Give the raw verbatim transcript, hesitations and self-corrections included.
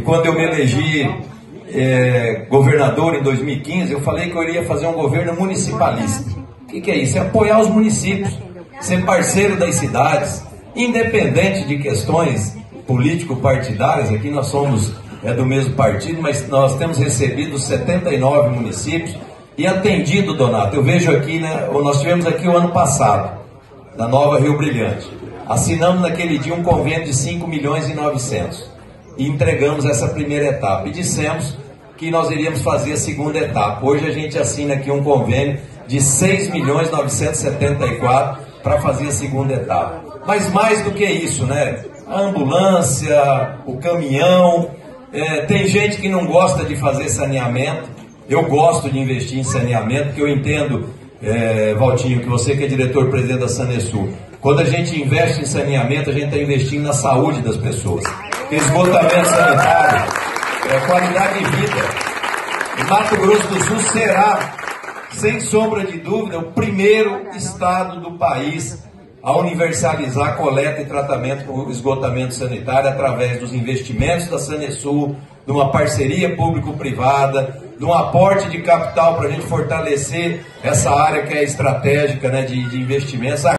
quando eu me elegi é, governador em dois mil e quinze, eu falei que eu iria fazer um governo municipalista. O que, que é isso? É apoiar os municípios, ser parceiro das cidades, independente de questões político-partidárias. Aqui nós somos é, do mesmo partido, mas nós temos recebido setenta e nove municípios e atendido, Donato. Eu vejo aqui, né, nós tivemos aqui o ano passado, na Nova Rio Brilhante. Assinamos naquele dia um convênio de cinco milhões e novecentos e entregamos essa primeira etapa. E dissemos que nós iríamos fazer a segunda etapa. Hoje a gente assina aqui um convênio de seis milhões novecentos e setenta e quatro para fazer a segunda etapa. Mas mais do que isso, né? A ambulância, o caminhão, é, tem gente que não gosta de fazer saneamento. Eu gosto de investir em saneamento, porque eu entendo, é, Valtinho, que você que é diretor-presidente da Sanesul, quando a gente investe em saneamento, a gente está investindo na saúde das pessoas. Esgotamento sanitário, é, qualidade de vida. E Mato Grosso do Sul será, sem sombra de dúvida, o primeiro estado do país a universalizar a coleta e tratamento com esgotamento sanitário através dos investimentos da Sanesul, de uma parceria público-privada, de um aporte de capital para a gente fortalecer essa área que é estratégica, né, de, de investimentos.